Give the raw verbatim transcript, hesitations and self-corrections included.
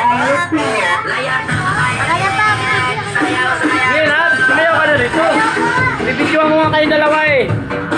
Kaya pa, Sige, lahat. Sumayaw ka na rito. Bibidyoan mo nga kayong dalawa eh.